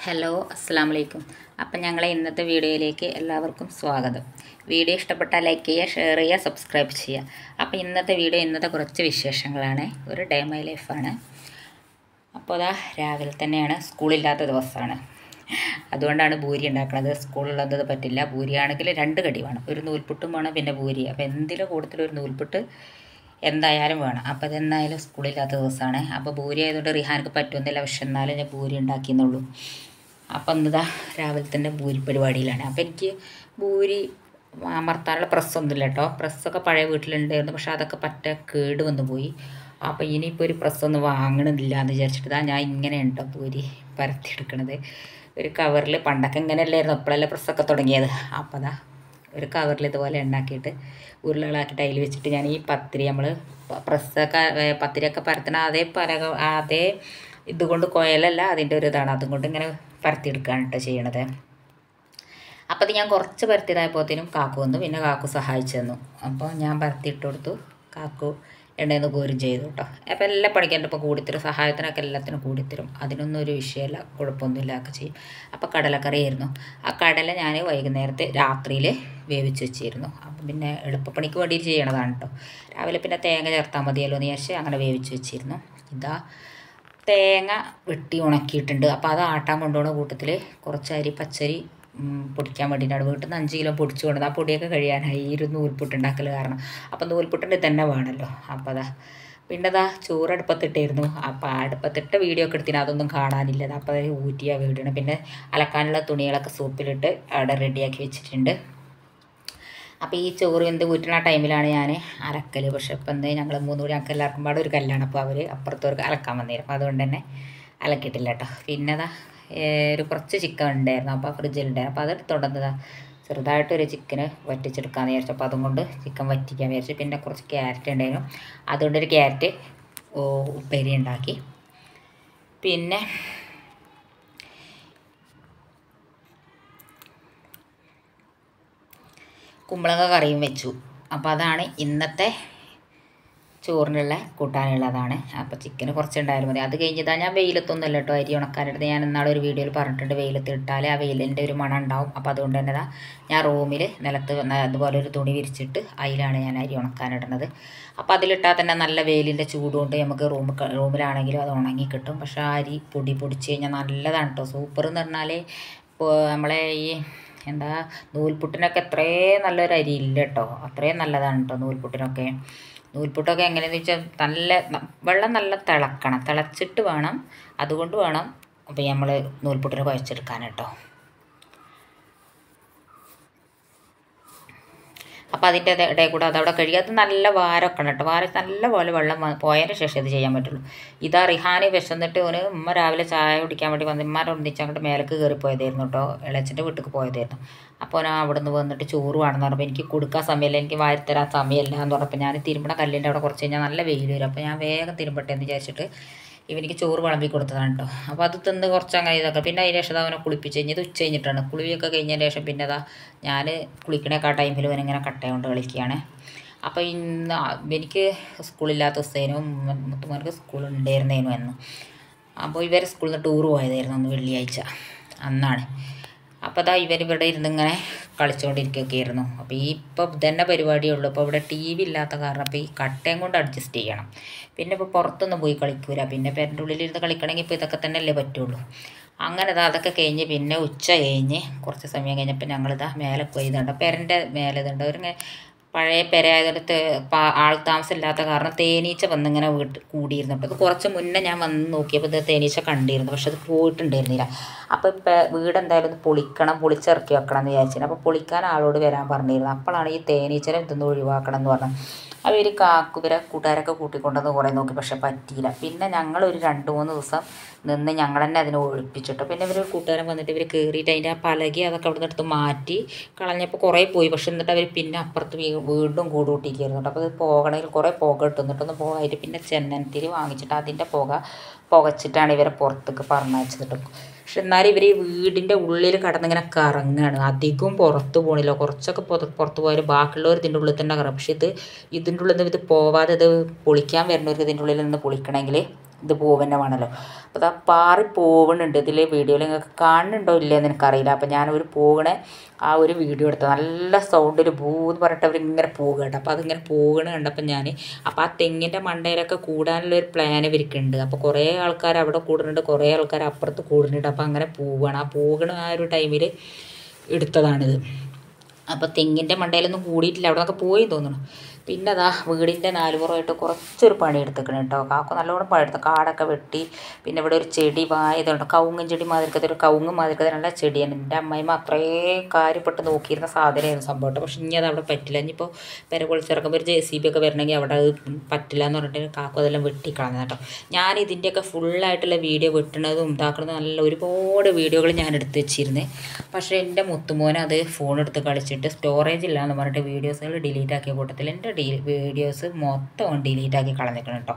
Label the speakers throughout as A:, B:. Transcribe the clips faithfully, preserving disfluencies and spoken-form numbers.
A: Hello അസ്സാം വലൈക്കും. അപ്പം ഞങ്ങളെ ഇന്നത്തെ വീഡിയോയിലേക്ക് എല്ലാവർക്കും സ്വാഗതം. വീഡിയോ ഇഷ്ടപ്പെട്ടാൽ ലൈക്ക് ചെയ്യുക, ഷെയർ ചെയ്യുക, സബ്സ്ക്രൈബ് ചെയ്യുക. അപ്പോൾ ഇന്നത്തെ വീഡിയോ ഇന്നത്തെ കുറച്ച് വിശേഷങ്ങളാണ്. ഒരു ഡേ മൈ ലൈഫാണ്. അപ്പോൾ അതാ രാവിലെ തന്നെയാണ്, സ്കൂളില്ലാത്ത ദിവസമാണ്. അതുകൊണ്ടാണ് ഭൂരി ഉണ്ടാക്കുന്നത്. സ്കൂളുള്ളത് പറ്റില്ല. ഭൂരിയാണെങ്കിൽ രണ്ട് കടി വേണം, ഒരു നൂൽപുട്ടും വേണം, പിന്നെ ഭൂരി. അപ്പോൾ എന്തിലും കൂടുതലൊരു നൂൽപുട്ട് എന്തായാലും വേണം. അപ്പോൾ അതെന്തായാലും സ്കൂളില്ലാത്ത ദിവസമാണ്. അപ്പോൾ ഭൂരി ആയതുകൊണ്ട് റിഹാനക്ക് പറ്റുമെന്നില്ല, പക്ഷെ എന്നാലും ഞാൻ ഭൂരി ഉണ്ടാക്കിയെന്നുള്ളൂ. അപ്പം ഇന്നതാ രാവിലെ തന്നെ ഭൂരി പരിപാടിയിലാണ്. അപ്പോൾ എനിക്ക് ഭൂരി അമർത്താനുള്ള പ്രസ്സൊന്നുമില്ല കേട്ടോ. പ്രസ്സൊക്കെ പഴയ വീട്ടിലുണ്ടായിരുന്നു, പക്ഷെ അതൊക്കെ പറ്റ കേട് വന്നു പോയി. അപ്പോൾ ഇനിയിപ്പോൾ ഒരു പ്രസ്സൊന്നും വാങ്ങണമെന്നില്ല എന്ന് വിചാരിച്ചിട്ട് ഇതാ ഞാൻ ഇങ്ങനെ ഉണ്ടോ ഭൂരി പരത്തിയെടുക്കണത്. ഒരു കവറിൽ പണ്ടൊക്കെ ഇങ്ങനെയല്ലായിരുന്നു, ഇപ്പോഴല്ലേ പ്രസ്സൊക്കെ തുടങ്ങിയത്. അപ്പോൾ അതാ ഒരു കവറിൽ ഇതുപോലെ ഉണ്ടാക്കിയിട്ട് ഉരുളകളാക്കിയിട്ട് അതിൽ വെച്ചിട്ട് ഞാൻ ഈ പത്തിരി, നമ്മൾ പ്രസ്സൊക്കെ പത്തിരിയൊക്കെ പരത്തണ അതേ പലക അതേ ഇതുകൊണ്ട് കുഴലല്ല, അതിൻ്റെ ഒരു ഇതാണ്, അതുകൊണ്ട് ഇങ്ങനെ പരത്തിയെടുക്കുകയാണ് കേട്ടോ ചെയ്യണത്. അപ്പോൾ അത് ഞാൻ കുറച്ച് പരത്തിയതായപ്പോഴത്തേനും കാക്കു വന്നു, പിന്നെ കാക്കു സഹായിച്ചു തന്നു. അപ്പോൾ ഞാൻ പരത്തിയിട്ട് കൊടുത്തു, കാക്കു എണ്ണയിൽ നിന്ന് കോരും ചെയ്തു കേട്ടോ. അപ്പോൾ എല്ലാ പണിക്കും എൻ്റെ ഇപ്പോൾ കൂടിത്തരും, സഹായത്തിനൊക്കെ എല്ലാത്തിനും കൂടിത്തരും, അതിനൊന്നും ഒരു വിഷയമല്ല, കുഴപ്പമൊന്നുമില്ല ഒക്കെ ചെയ്യും. അപ്പോൾ കടലക്കറിയായിരുന്നു. ആ കടല ഞാൻ വൈകുന്നേരത്തെ രാത്രിയിൽ വേവിച്ച് വെച്ചിരുന്നു. അപ്പം പിന്നെ എളുപ്പപ്പണിക്ക് വേണ്ടിയിട്ട് ചെയ്യണതാണ് കേട്ടോ. രാവിലെ പിന്നെ തേങ്ങ ചേർത്താൽ മതിയല്ലോ എന്ന് വിചാരിച്ച് അങ്ങനെ വേവിച്ച് വെച്ചിരുന്നു. ഇതാ തേങ്ങ വെട്ടി ഉണക്കിയിട്ടുണ്ട്. അപ്പോൾ അത് ആട്ടാൻ കൊണ്ടുപോകുന്ന കൂട്ടത്തിൽ കുറച്ച് അരി പച്ചരി പൊടിക്കാൻ വേണ്ടിയിട്ടാണ് വീട്ടിൽ നിന്ന് അഞ്ച് കിലോ പൊടിച്ചു കൊണ്ടത്. ആ പൊടിയൊക്കെ കഴിയാനായി ഈ ഒരു നൂൽപുട്ടുണ്ടാക്കൽ കാരണം. അപ്പം നൂൽപുട്ടിൻ്റെ തന്നെ വേണമല്ലോ. അപ്പോൾ അതാ പിന്നെ അതാ ചോറ് അടുപ്പത്തിട്ടായിരുന്നു. അപ്പോൾ ആ അടുപ്പത്തിട്ട വീഡിയോ ഒക്കെ എടുത്തിന്, അതൊന്നും കാണാനില്ല. അപ്പോൾ അത് ഊറ്റിയാൽ വീടണം. പിന്നെ അലക്കാനുള്ള തുണികളൊക്കെ സൂപ്പിലിട്ട് അവിടെ റെഡിയാക്കി വെച്ചിട്ടുണ്ട്. അപ്പോൾ ഈ ചോറ് വെന്ത് ഊറ്റുന്ന ടൈമിലാണ് ഞാൻ അലക്കൽ. പക്ഷേ ഇപ്പം എന്താ ഞങ്ങൾ മൂന്ന് കൂടി ഞങ്ങൾക്ക് എല്ലാവർക്കും പാടെ ഒരു കല്ലാണ്. അപ്പോൾ അവർ അപ്പുറത്തവർക്ക് അലക്കാൻ വന്നിരുന്നു. അപ്പോൾ അതുകൊണ്ട് തന്നെ അലക്കിയിട്ടില്ല കേട്ടോ. പിന്നെ അതാ ഒരു കുറച്ച് ചിക്കൻ ഉണ്ടായിരുന്നു, അപ്പോൾ ഫ്രിഡ്ജിലുണ്ടായിരുന്നു. അപ്പോൾ അതെടുത്തോണ്ടതാ ചെറുതായിട്ടൊരു ചിക്കന് വറ്റിച്ചെടുക്കാമെന്ന് വിചാരിച്ചു. അപ്പോൾ അതും കൊണ്ട് ചിക്കൻ വറ്റിക്കാൻ വിചാരിച്ചു. പിന്നെ കുറച്ച് ക്യാരറ്റ് ഉണ്ടായിരുന്നു, അതുകൊണ്ടൊരു ക്യാരറ്റ് ഉപ്പേരി ഉണ്ടാക്കി. പിന്നെ കുമ്പളങ്ങ കറിയും വെച്ചു. അപ്പോൾ അതാണ് ഇന്നത്തെ ചോറിനുള്ള കൂട്ടാനുള്ളതാണ്. അപ്പോൾ ചിക്കന് കുറച്ചുണ്ടായാലും മതി. അത് കഴിഞ്ഞിട്ടാണ് ഞാൻ വെയിലത്തൊന്നുമല്ല കേട്ടോ അരി ഉണക്കാനെടുത്ത്. ഞാൻ ഇന്നാളെ ഒരു വീഡിയോയിൽ പറഞ്ഞിട്ടുണ്ട്, വെയിലത്ത് ഇട്ടാൽ ആ വെയിലിൻ്റെ ഒരു മണം ഉണ്ടാവും. അപ്പോൾ അതുകൊണ്ട് തന്നെ ഇതാ ഞാൻ റൂമിൽ നിലത്ത് അതുപോലെ ഒരു തുണി വിരിച്ചിട്ട് അതിലാണ് ഞാൻ അരി ഉണക്കാനിടുന്നത്. അപ്പോൾ അതിലിട്ടാൽ തന്നെ നല്ല വെയിലിൻ്റെ ചൂടുകൊണ്ട് നമുക്ക് റൂം റൂമിലാണെങ്കിലും അത് ഉണങ്ങി കിട്ടും. പക്ഷേ ആ അരി പൊടി പൊടിച്ച് കഴിഞ്ഞാൽ നല്ലതാണ് കേട്ടോ. സൂപ്പർ എന്ന് പറഞ്ഞാൽ ഇപ്പോൾ നമ്മളെ ഈ എന്താ നൂൽപുട്ടിനൊക്കെ അത്രയും നല്ലൊരു അരി ഇല്ല കേട്ടോ. അത്രയും നല്ലതാണ് കേട്ടോ നൂൽപുട്ടിനൊക്കെ. നൂൽപുട്ടൊക്കെ എങ്ങനെയാണെന്ന് വെച്ചാൽ നല്ല വെള്ളം നല്ല തിളക്കണം, തിളച്ചിട്ട് വേണം, അതുകൊണ്ട് വേണം അപ്പോൾ നമ്മൾ നൂൽപുട്ടിന് കുഴച്ചെടുക്കാൻ കേട്ടോ. അപ്പോൾ അതിൻ്റെ ഇടയിൽ കൂടെ അതവിടെ കഴുകി അത് നല്ല വാരമൊക്കെ കേട്ടോ. വാര നല്ല പോലെ വെള്ളം പോയതിന് ശേഷം ഇത് ചെയ്യാൻ പറ്റുള്ളൂ. ഇതാ റിഹാന് വിശന്നിട്ട് ഒരു ഉമ്മ രാവിലെ ചായ കുടിക്കാൻ വേണ്ടി വന്ന് ഉമ്മാരെ ഒന്നിച്ച് അങ്ങോട്ട് മേലേക്ക് കയറി പോയതായിരുന്നു കേട്ടോ. ഇളച്ചൻ്റെ വീട്ടിലേക്ക് പോയതായിരുന്നു. അപ്പോൾ ഞാൻ അവിടെ നിന്ന് വന്നിട്ട് ചോറ് വേണമെന്ന് പറഞ്ഞപ്പോൾ എനിക്ക് കൊടുക്കാൻ സമയമില്ല, എനിക്ക് വാരിത്തരാൻ സമയമില്ല എന്ന് പറഞ്ഞപ്പോൾ ഞാൻ തിരുമ്പണ കല്ലിൻ്റെ അവിടെ കുറച്ച് കഴിഞ്ഞാൽ നല്ല വെയിൽ വരും. അപ്പോൾ ഞാൻ വേഗം തിരുമ്പട്ടെ എന്ന് വിചാരിച്ചിട്ട് ഇവനിക്ക് ചോറ് വിളമ്പി കൊടുത്തതാണ് കേട്ടോ. അപ്പോൾ അത് തിന്ന് കുറച്ച് അങ്ങനെ ഇതൊക്കെ. പിന്നെ അതിന് ശേഷം അവനെ കുളിപ്പിച്ച് കഴിഞ്ഞത് ഉച്ച കഴിഞ്ഞിട്ടാണ്. കുളിയൊക്കെ കഴിഞ്ഞതിന് ശേഷം പിന്നെ അതാ ഞാൻ കുളിക്കണേക്കാ ടൈമിൽ ഇവനിങ്ങനെ കട്ട കൊണ്ട് കളിക്കുകയാണ്. അപ്പോൾ ഇന്ന് എനിക്ക് സ്കൂളില്ലാത്ത ദിവസത്തേനും മുത്തുമോനക്ക് സ്കൂളുണ്ടായിരുന്നേനും എന്ന്. അപ്പോൾ ഇവർ സ്കൂളിൽ നിന്ന് ടൂർ പോയതായിരുന്നു അന്ന് വെള്ളിയാഴ്ച അന്നാണ്. അപ്പോൾ അതാ ഇവർ ഇവിടെ ഇരുന്ന് ഇങ്ങനെ കളിച്ചുകൊണ്ടിരിക്കുകയൊക്കെ ആയിരുന്നു. അപ്പോൾ ഈ ഇപ്പോൾ ഇതന്നെ പരിപാടിയേ ഉള്ളൂ. അപ്പോൾ ഇവിടെ ടി വി ഇല്ലാത്ത കാരണം അപ്പോൾ ഈ കട്ടയും കൊണ്ട് അഡ്ജസ്റ്റ് ചെയ്യണം. പിന്നെ ഇപ്പോൾ പുറത്തൊന്നും പോയി കളിക്കൂല. പിന്നെ പേരൻ്റെ ഉള്ളിലിരുന്ന് കളിക്കണമെങ്കിൽ ഇപ്പോൾ ഇതൊക്കെ തന്നെ അല്ലേ പറ്റുള്ളൂ. അങ്ങനെ ഇതാ അതൊക്കെ കഴിഞ്ഞ് പിന്നെ ഉച്ച കഴിഞ്ഞ് കുറച്ച് സമയം കഴിഞ്ഞപ്പോൾ ഞങ്ങളിതാ മേലെ കൊയ്തുണ്ട്. പേരൻ്റെ മേലെ ഇതുണ്ട് ഒരു പഴയ പെരയായതുകൊണ്ട് ആൾ താമസം ഇല്ലാത്ത കാരണം തേനീച്ച വന്നിങ്ങനെ വീട്ട് കൂടിയിരുന്നു. അപ്പോൾ അത് കുറച്ച് മുന്നേ ഞാൻ വന്ന് നോക്കിയപ്പോൾ ഇത് തേനീച്ച കണ്ടിരുന്നു, പക്ഷെ അത് പോയിട്ടുണ്ടായിരുന്നില്ല. അപ്പോൾ ഇപ്പം വീട് എന്തായാലും ഒന്ന് പൊളിക്കണം, പൊളിച്ചിറക്കി വെക്കണം എന്ന് വിചാരിച്ചിരുന്നു. അപ്പോൾ പൊളിക്കാൻ ആളോട് വരാൻ പറഞ്ഞിരുന്നു. അപ്പോഴാണ് ഈ തേനീച്ചനെ ഇതൊന്ന് ഒഴിവാക്കണം എന്ന് പറഞ്ഞത്. അവർ കാക്കുവരെ കൂട്ടുകാരൊക്കെ കൂട്ടിക്കൊണ്ടുവന്ന് കുറേ നോക്കി, പക്ഷെ പറ്റിയില്ല. പിന്നെ ഞങ്ങളൊരു രണ്ട് മൂന്ന് ദിവസം നിന്ന് ഞങ്ങൾ തന്നെ അതിനെ ഒഴിപ്പിച്ചിട്ടു. പിന്നെ ഇവർ കൂട്ടുകാരൻ വന്നിട്ട് ഇവർ കയറിയിട്ട് അതിൻ്റെ ആ പലകി അതൊക്കെ അവിടെ നിന്ന് എടുത്ത് മാറ്റി കളഞ്ഞപ്പോൾ കുറേ പോയി. പക്ഷെ എന്നിട്ട് അവർ പിന്നെ അപ്പുറത്ത് വീണ്ടും കൂടുകൂട്ടിയിരിക്കുന്നു കേട്ടോ. അപ്പോൾ അത് പോകണമെങ്കിൽ കുറേ പുക ഇട്ടുന്നിട്ടൊന്ന് പോകായിട്ട് പിന്നെ ചെന്നനത്തിരി വാങ്ങിച്ചിട്ട് അതിൻ്റെ പുക പുകച്ചിട്ടാണ് ഇവരെ പുറത്തേക്ക് പറഞ്ഞയച്ചത് കേട്ടോ. പക്ഷെ എന്നാലും ഇവർ ഈ വീടിൻ്റെ ഉള്ളിൽ കിടന്നിങ്ങനെ കറങ്ങുകയാണ്, അധികം പുറത്ത് പോകണില്ല. കുറച്ചൊക്കെ പുറത്ത് പോയാലും ബാക്കിയുള്ളവർ ഇതിൻ്റെ ഉള്ളിൽ തന്നെ കറങ്ങും. പക്ഷെ ഇത് ഇതിൻ്റെ ഉള്ളിൽ നിന്ന് ഇത് പോവാതെ ഇത് പൊളിക്കാൻ വരുന്നവർക്ക് ഇതിൻ്റെ ഉള്ളിൽ നിന്ന് പൊളിക്കണമെങ്കിൽ ഇത് പൂവന്നെ വേണമല്ലോ. അപ്പോൾ അത് പാറി പോകുന്നുണ്ട് ഇതിൽ വീഡിയോയിൽ നിങ്ങൾക്ക് കാണുന്നുണ്ടോ ഇല്ലയെന്ന് എനിക്കറിയില്ല. അപ്പോൾ ഞാനൊരു പോകണേ ആ ഒരു വീഡിയോ എടുത്തത് നല്ല സൗണ്ടിൽ പൂന്ന് പറഞ്ഞിട്ട് അവരിങ്ങനെ പോകുക കേട്ടോ. അപ്പോൾ അതിങ്ങനെ പോകണ കണ്ടപ്പോൾ ഞാൻ അപ്പോൾ ആ തെങ്ങിൻ്റെ മണ്ടയിലൊക്കെ കൂടാനുള്ളൊരു പ്ലാൻ ഇവർക്കുണ്ട്. അപ്പോൾ കുറേ ആൾക്കാർ അവിടെ കൂടുന്നുണ്ട്, കുറേ ആൾക്കാർ അപ്പുറത്ത് കൂടുന്നുണ്ട്. അപ്പോൾ അങ്ങനെ പോവുകയാണ്. ആ പോകണ ആ ഒരു ടൈമിൽ എടുത്തതാണിത്. അപ്പോൾ തെങ്ങിൻ്റെ മണ്ടയിലൊന്നും കൂടിയിട്ടില്ല, അവിടെ നിന്നൊക്കെ പോയി തോന്നുന്നു. പിന്നെ അതാ വീടിൻ്റെ നാലുപുറമായിട്ട് കുറച്ചൊരു പണി എടുത്തേക്കണം കേട്ടോ. കാക്ക നല്ലോണം പണിയെടുത്ത് കാടൊക്കെ വെട്ടി. പിന്നെ ഇവിടെ ഒരു ചെടി വായതുണ്ട്, കവുങ്ങൻ ചെടി മാതിരിക്കത്തെ ഒരു കവുങ്ങ് മാതിരിക്കത്തെ നല്ല ചെടിയാണ്. എൻ്റെ അമ്മയമ്മ അത്രയും കാര്യപ്പെട്ട് നോക്കിയിരുന്ന സാധനമായിരുന്നു സംഭവം. പക്ഷെ ഇനി അത് അവിടെ പറ്റില്ല. ഇനിയിപ്പോൾ പെര പൊളിച്ചിറക്കുമ്പോൾ ഒരു ജെ സി ബി ഒക്കെ വരണമെങ്കിൽ അവിടെ അത് പറ്റില്ല എന്ന് പറഞ്ഞിട്ട് കാക്ക അതെല്ലാം വെട്ടിക്കളഞ്ഞ കേട്ടോ. ഞാൻ ഇതിൻ്റെയൊക്കെ ഫുള്ളായിട്ടുള്ള വീഡിയോ വെട്ടണതും ഉണ്ടാക്കുന്നതും നല്ല ഒരുപാട് വീഡിയോകൾ ഞാൻ എടുത്ത് വെച്ചിരുന്നേ. പക്ഷേ എൻ്റെ മുത്തുമോനെ അത് ഫോൺ എടുത്ത് കളിച്ചിട്ട് സ്റ്റോറേജ് ഇല്ല എന്ന് പറഞ്ഞിട്ട് വീഡിയോസുകൾ ഡിലീറ്റ് ആക്കിയ കൂട്ടത്തിൽ എൻ്റെ ഡീ വീഡിയോസ് മൊത്തം ഡിലീറ്റ് ആക്കി കളഞ്ഞേക്കണം കേട്ടോ.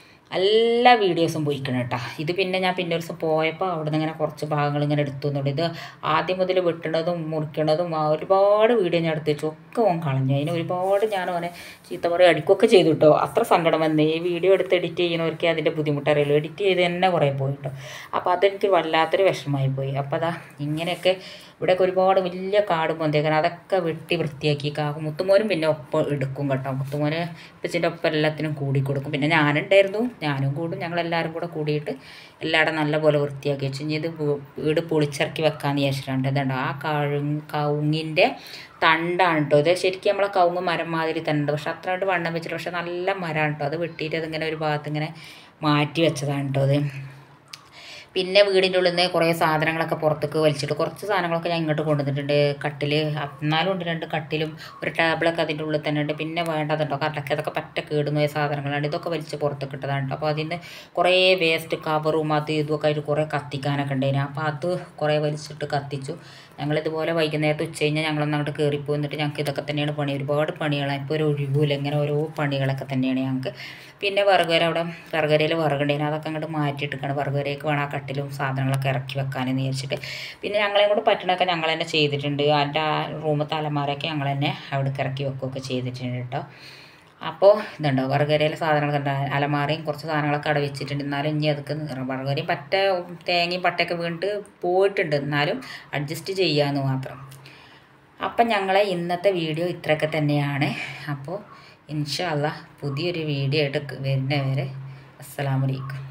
A: എല്ലാ വീഡിയോസും പോയിക്കണം കേട്ടോ. ഇത് പിന്നെ ഞാൻ പിന്നെ ഒരു ദിവസം പോയപ്പോൾ അവിടെ നിന്ന് ഇങ്ങനെ കുറച്ച് ഭാഗങ്ങൾ ഇങ്ങനെ എടുത്തു എന്നുള്ളൂ. ഇത് ആദ്യം മുതൽ വെട്ടണതും മുറിക്കണതും ആ ഒരുപാട് വീഡിയോ ഞാൻ എടുത്ത് വെച്ചു, ഒക്കെ ഓൻ കളഞ്ഞു. അതിന് ഒരുപാട് ഞാൻ ഓനെ ചീത്ത പറയും അടിക്കുകയൊക്കെ ചെയ്തു കേട്ടോ. അത്ര സങ്കടം വന്നേ. ഈ വീഡിയോ എടുത്ത് എഡിറ്റ് ചെയ്യുന്നവർക്ക് അതിൻ്റെ ബുദ്ധിമുട്ടറിയുള്ളൂ. എഡിറ്റ് ചെയ്ത് തന്നെ കുറേ പോയി കേട്ടോ. അപ്പോൾ അതെനിക്ക് വല്ലാത്തൊരു വിഷമമായി പോയി. അപ്പോൾ അതാ ഇങ്ങനെയൊക്കെ ഇവിടെയൊക്കെ ഒരുപാട് വലിയ കാട് പൊന്തേക്കാൻ അതൊക്കെ വെട്ടി വൃത്തിയാക്കി കാക്കും. മുത്തുമോനും പിന്നെ ഒപ്പം എടുക്കും കേട്ടോ. മുത്തുമോന് ഇപ്പച്ചിൻ്റെ ഒപ്പം എല്ലാത്തിനും കൂടി കൊടുക്കും. പിന്നെ ഞാനുണ്ടായിരുന്നു, ഞാനും കൂടും. ഞങ്ങളെല്ലാവരും കൂടെ കൂടിയിട്ട് എല്ലായിടും നല്ലപോലെ വൃത്തിയാക്കി വെച്ചു. ഇനി ഇത് വീട് പൊളിച്ചിറക്കി വെക്കാമെന്ന് വിചാരിച്ചിട്ടുണ്ട്. ഇതുണ്ട് ആ കഴുങ്ങ് കവുങ്ങിൻ്റെ തണ്ടാണ് കേട്ടോ. ഇത് ശരിക്കും നമ്മളെ കവുങ്ങ് മരം മാതിരി തന്നെ ഉണ്ട്. പക്ഷെ അത്ര കണ്ട് വണ്ണം വെച്ചിട്ട് പക്ഷെ നല്ല മരമാണ് കേട്ടോ. അത് വെട്ടിയിട്ട് അതിങ്ങനെ ഒരു ഭാഗത്ത് ഇങ്ങനെ മാറ്റി വെച്ചതാണ് കേട്ടോ അത്. പിന്നെ വീടിൻ്റെ ഉള്ളിൽ നിന്ന് കുറേ സാധനങ്ങളൊക്കെ പുറത്തേക്ക് വലിച്ചിട്ട് കുറച്ച് സാധനങ്ങളൊക്കെ ഞാൻ ഇങ്ങോട്ട് കൊണ്ടുവന്നിട്ടുണ്ട്. കട്ടിൽ എന്നാലും ഉണ്ട്, രണ്ട് കട്ടിലും ഒരു ടേബിളൊക്കെ അതിൻ്റെ ഉള്ളിൽ തന്നെ ഉണ്ട്. പിന്നെ വേണ്ടതുണ്ടോ കറക്റ്റ് അതൊക്കെ പറ്റ കേടുന്ന സാധനങ്ങളാണ്. ഇതൊക്കെ വലിച്ച് പുറത്തേക്ക് ഇട്ടതാണ് കേട്ടോ. അപ്പോൾ അതിന് കുറേ വേസ്റ്റ് കവറും അത് ഇതൊക്കെ ആയിട്ട് കുറേ കത്തിക്കാനൊക്കെ ഉണ്ടായിരുന്നു. അപ്പോൾ അത് കുറേ വലിച്ചിട്ട് കത്തിച്ചു. ഞങ്ങളിതുപോലെ വൈകുന്നേരത്ത് ഉച്ച കഴിഞ്ഞാൽ ഞങ്ങളൊന്ന് അങ്ങോട്ട് കയറിപ്പോയി. എന്നിട്ട് ഞങ്ങൾക്ക് ഇതൊക്കെ തന്നെയാണ് പണി. ഒരുപാട് പണികളാണ്. ഇപ്പോൾ ഒരു ഒഴിവില്ല, ഇങ്ങനെ ഓരോ പണികളൊക്കെ തന്നെയാണ് ഞങ്ങൾക്ക്. പിന്നെ വിറകുവര അവിടെ വിറകുവരയിൽ വിറകുണ്ടായിരുന്നു, അതൊക്കെ അങ്ങോട്ട് മാറ്റിയിട്ടിരിക്കുകയാണ്. വിറകുവരയ്ക്ക് വേണം ആ കട്ടിലും സാധനങ്ങളൊക്കെ ഇറക്കി വെക്കാനെന്ന് വിചാരിച്ചിട്ട്. പിന്നെ ഞങ്ങളെയും കൂടെ പറ്റണമൊക്കെ ഞങ്ങൾ തന്നെ ചെയ്തിട്ടുണ്ട്. അതിൻ്റെ ആ റൂമ് തലമാരൊക്കെ ഞങ്ങൾ തന്നെ അവിടേക്ക് ഇറക്കി വെക്കുകയൊക്കെ ചെയ്തിട്ടുണ്ട് കേട്ടോ. അപ്പോൾ ഇതുണ്ടോ വിറകുവരയിലെ സാധനങ്ങളൊക്കെ ഉണ്ട്. അലമാരയും കുറച്ച് സാധനങ്ങളൊക്കെ അവിടെ വെച്ചിട്ടുണ്ട്. എന്നാലും ഇനി അതൊക്കെ വിറകുവരയും പറ്റ തേങ്ങയും പട്ടയൊക്കെ വീണിട്ട് പോയിട്ടുണ്ട്, എന്നാലും അഡ്ജസ്റ്റ് ചെയ്യാമെന്ന് മാത്രം. അപ്പം ഞങ്ങളെ ഇന്നത്തെ വീഡിയോ ഇത്രയൊക്കെ തന്നെയാണ്. അപ്പോൾ ഇൻഷാ അല്ലാഹ് പുതിയൊരു വീഡിയോ ആയിട്ട് വരുന്നവരെ അസ്സലാമു അലൈക്കും.